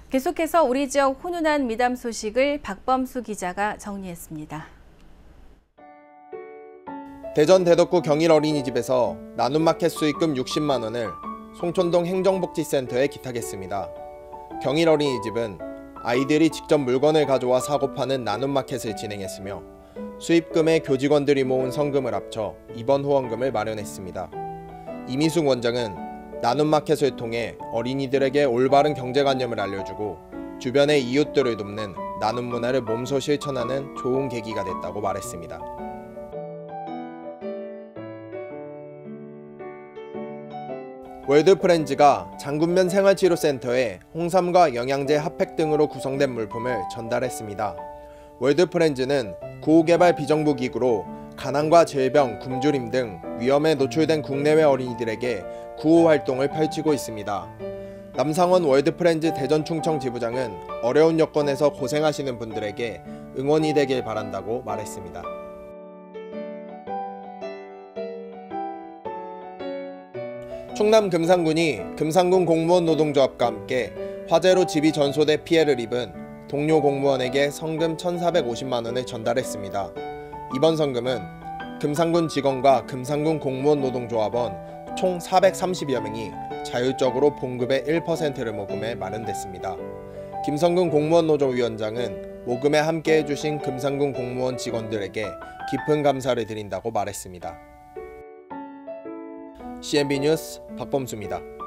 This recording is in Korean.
계속해서 우리 지역 훈훈한 미담 소식을 박범수 기자가 정리했습니다. 대전 대덕구 경일 어린이집에서 나눔마켓 수익금 60만 원을 송촌동 행정복지센터에 기탁했습니다. 경일 어린이집은 아이들이 직접 물건을 가져와 사고 파는 나눔마켓을 진행했으며 수입금에 교직원들이 모은 성금을 합쳐 이번 후원금을 마련했습니다. 이미숙 원장은 나눔마켓을 통해 어린이들에게 올바른 경제관념을 알려주고 주변의 이웃들을 돕는 나눔 문화를 몸소 실천하는 좋은 계기가 됐다고 말했습니다. 월드프렌즈가 장군면 생활치료센터에 홍삼과 영양제 핫팩 등으로 구성된 물품을 전달했습니다. 월드프렌즈는 구호개발 비정부기구로 가난과 질병, 굶주림 등 위험에 노출된 국내외 어린이들에게 구호 활동을 펼치고 있습니다. 남상원 월드프렌즈 대전 충청 지부장은 어려운 여건에서 고생하시는 분들에게 응원이 되길 바란다고 말했습니다. 충남 금산군이 금산군 공무원 노동조합과 함께 화재로 집이 전소돼 피해를 입은 동료 공무원에게 성금 1,450만 원을 전달했습니다. 이번 성금은 금산군 직원과 금산군 공무원 노동조합원 총 430여 명이 자율적으로 봉급의 1%를 모금해 마련됐습니다. 김성근 공무원노조위원장은 모금에 함께 해주신 금산군 공무원 직원들에게 깊은 감사를 드린다고 말했습니다. CNB 뉴스 박범수입니다.